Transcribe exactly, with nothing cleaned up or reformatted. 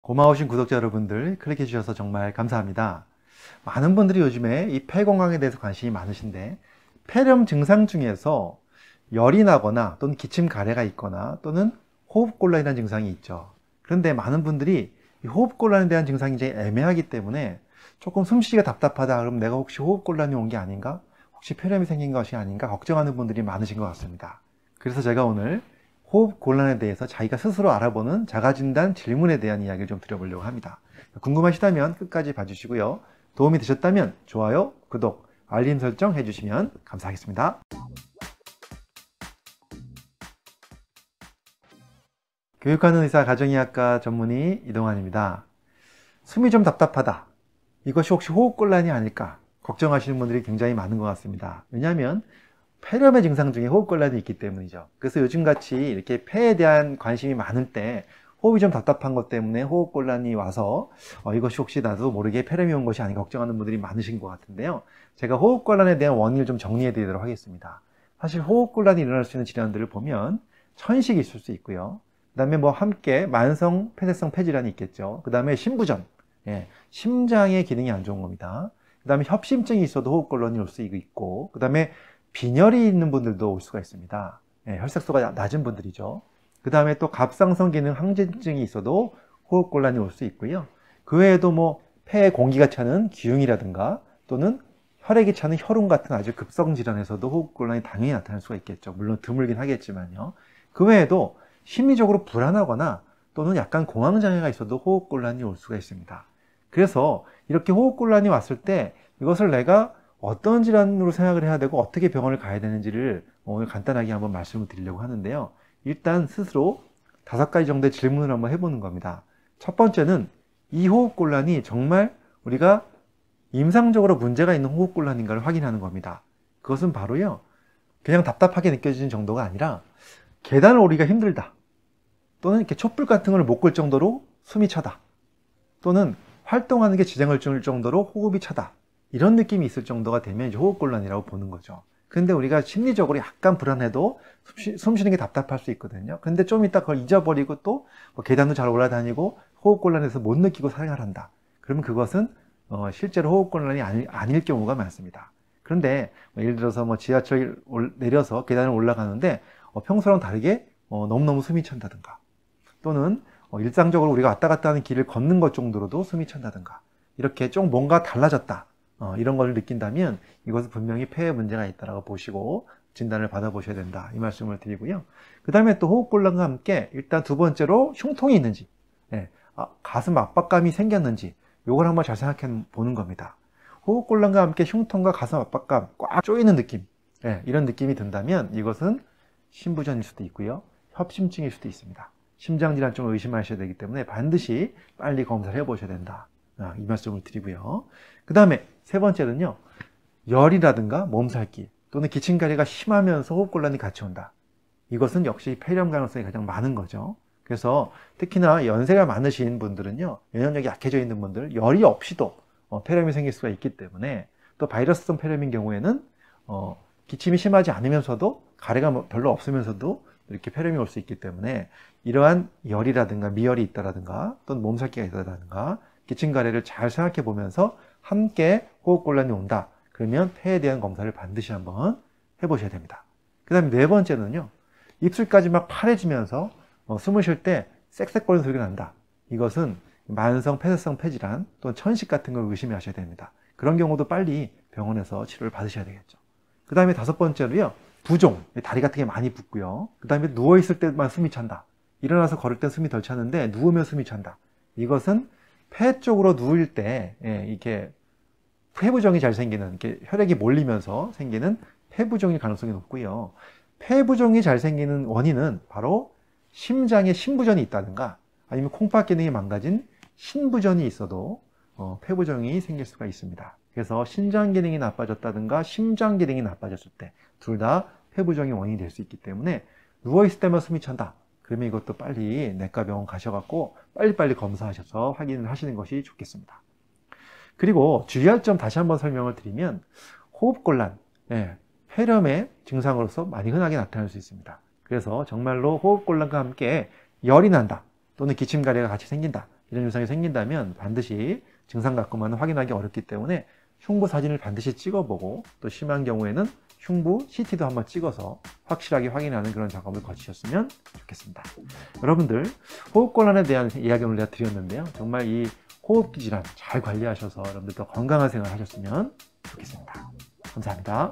고마우신 구독자 여러분들 클릭해 주셔서 정말 감사합니다. 많은 분들이 요즘에 이 폐 건강에 대해서 관심이 많으신데, 폐렴 증상 중에서 열이 나거나 또는 기침 가래가 있거나 또는 호흡곤란이라는 증상이 있죠. 그런데 많은 분들이 이 호흡곤란에 대한 증상이 이제 애매하기 때문에 조금 숨쉬기가 답답하다 그럼 내가 혹시 호흡곤란이 온 게 아닌가, 혹시 폐렴이 생긴 것이 아닌가 걱정하는 분들이 많으신 것 같습니다. 그래서 제가 오늘 호흡곤란에 대해서 자기가 스스로 알아보는 자가진단 질문에 대한 이야기를 좀 드려보려고 합니다. 궁금하시다면 끝까지 봐주시고요. 도움이 되셨다면 좋아요, 구독, 알림 설정 해주시면 감사하겠습니다. 교육하는 의사 가정의학과 전문의 이동환입니다. 숨이 좀 답답하다, 이것이 혹시 호흡곤란이 아닐까 걱정하시는 분들이 굉장히 많은 것 같습니다. 왜냐하면 폐렴의 증상 중에 호흡곤란이 있기 때문이죠. 그래서 요즘같이 이렇게 폐에 대한 관심이 많을 때 호흡이 좀 답답한 것 때문에 호흡곤란이 와서 어, 이것이 혹시 나도 모르게 폐렴이 온 것이 아닌가 걱정하는 분들이 많으신 것 같은데요. 제가 호흡곤란에 대한 원인을 좀 정리해 드리도록 하겠습니다. 사실 호흡곤란이 일어날 수 있는 질환들을 보면 천식이 있을 수 있고요. 그 다음에 뭐 함께 만성 폐쇄성 폐질환이 있겠죠. 그 다음에 심부전, 예, 심장의 기능이 안 좋은 겁니다. 그 다음에 협심증이 있어도 호흡곤란이 올 수 있고, 그 다음에 빈혈이 있는 분들도 올 수가 있습니다. 예, 혈색소가 낮은 분들이죠. 그 다음에 또 갑상선 기능 항진증이 있어도 호흡곤란이 올 수 있고요. 그 외에도 뭐 폐에 공기가 차는 기흉이라든가 또는 혈액이 차는 혈흔 같은 아주 급성 질환에서도 호흡곤란이 당연히 나타날 수가 있겠죠. 물론 드물긴 하겠지만요. 그 외에도 심리적으로 불안하거나 또는 약간 공황장애가 있어도 호흡곤란이 올 수가 있습니다. 그래서 이렇게 호흡곤란이 왔을 때 이것을 내가 어떤 질환으로 생각을 해야 되고 어떻게 병원을 가야 되는지를 오늘 간단하게 한번 말씀을 드리려고 하는데요. 일단 스스로 다섯 가지 정도의 질문을 한번 해보는 겁니다. 첫 번째는 이 호흡곤란이 정말 우리가 임상적으로 문제가 있는 호흡곤란인가를 확인하는 겁니다. 그것은 바로요, 그냥 답답하게 느껴지는 정도가 아니라 계단을 오르기가 힘들다, 또는 이렇게 촛불 같은 걸 못 끌 정도로 숨이 차다, 또는 활동하는 게 지장을 줄 정도로 호흡이 차다, 이런 느낌이 있을 정도가 되면 이제 호흡곤란이라고 보는 거죠. 근데 우리가 심리적으로 약간 불안해도 숨 쉬는 게 답답할 수 있거든요. 근데 좀 이따 그걸 잊어버리고 또 뭐 계단도 잘 올라다니고 호흡곤란해서 못 느끼고 생활한다, 그러면 그것은 어 실제로 호흡곤란이 아닐, 아닐 경우가 많습니다. 그런데 뭐 예를 들어서 뭐 지하철 내려서 계단을 올라가는데 어 평소랑 다르게 어 너무너무 숨이 찬다든가, 또는 어 일상적으로 우리가 왔다 갔다 하는 길을 걷는 것 정도로도 숨이 찬다든가, 이렇게 좀 뭔가 달라졌다, 어, 이런 걸 느낀다면 이것은 분명히 폐에 문제가 있다고 보시고 진단을 받아보셔야 된다, 이 말씀을 드리고요. 그 다음에 또 호흡곤란과 함께 일단 두 번째로 흉통이 있는지, 예, 아, 가슴 압박감이 생겼는지, 이걸 한번 잘 생각해 보는 겁니다. 호흡곤란과 함께 흉통과 가슴 압박감, 꽉 조이는 느낌, 예, 이런 느낌이 든다면 이것은 심부전일 수도 있고요, 협심증일 수도 있습니다. 심장질환증을 의심하셔야 되기 때문에 반드시 빨리 검사를 해보셔야 된다, 아, 이 말씀을 드리고요. 그 다음에 세 번째는요, 열이라든가 몸살기 또는 기침가래가 심하면서 호흡곤란이 같이 온다. 이것은 역시 폐렴 가능성이 가장 많은 거죠. 그래서 특히나 연세가 많으신 분들은요, 면역력이 약해져 있는 분들, 열이 없이도 어, 폐렴이 생길 수가 있기 때문에, 또 바이러스성 폐렴인 경우에는 어, 기침이 심하지 않으면서도 가래가 별로 없으면서도 이렇게 폐렴이 올 수 있기 때문에 이러한 열이라든가 미열이 있다라든가 또는 몸살기가 있다라든가 기침가래를 잘 생각해 보면서 함께 호흡곤란이 온다, 그러면 폐에 대한 검사를 반드시 한번 해보셔야 됩니다. 그 다음에 네 번째는요, 입술까지 막 파래지면서 어, 숨을 쉴 때 쌕쌕거리는 소리가 난다. 이것은 만성 폐쇄성 폐질환 또는 천식 같은 걸 의심하셔야 됩니다. 그런 경우도 빨리 병원에서 치료를 받으셔야 되겠죠. 그 다음에 다섯 번째로요, 부종, 다리 같은 게 많이 붓고요. 그 다음에 누워있을 때만 숨이 찬다. 일어나서 걸을 때 숨이 덜 차는데 누우면 숨이 찬다. 이것은 폐 쪽으로 누울 때, 예, 이렇게 폐부종이 잘 생기는, 이렇게 혈액이 몰리면서 생기는 폐부종일 가능성이 높고요. 폐부종이 잘 생기는 원인은 바로 심장에 심부전이 있다든가 아니면 콩팥 기능이 망가진 신부전이 있어도 어, 폐부종이 생길 수가 있습니다. 그래서 신장 기능이 나빠졌다든가 심장 기능이 나빠졌을 때 둘 다 폐부종이 원인이 될 수 있기 때문에 누워있을 때만 숨이 찬다, 그러면 이것도 빨리 내과 병원 가셔갖고 빨리빨리 검사하셔서 확인을 하시는 것이 좋겠습니다. 그리고 주의할 점 다시 한번 설명을 드리면, 호흡곤란, 예, 폐렴의 증상으로서 많이 흔하게 나타날 수 있습니다. 그래서 정말로 호흡곤란과 함께 열이 난다 또는 기침가래가 같이 생긴다, 이런 증상이 생긴다면 반드시 증상 갖고만 확인하기 어렵기 때문에 흉부 사진을 반드시 찍어보고, 또 심한 경우에는 흉부 씨티도 한번 찍어서 확실하게 확인하는 그런 작업을 거치셨으면 좋겠습니다. 여러분들, 호흡곤란에 대한 이야기 오늘 제가 드렸는데요. 정말 이 호흡기 질환 잘 관리하셔서 여러분들 더 건강한 생활 하셨으면 좋겠습니다. 감사합니다.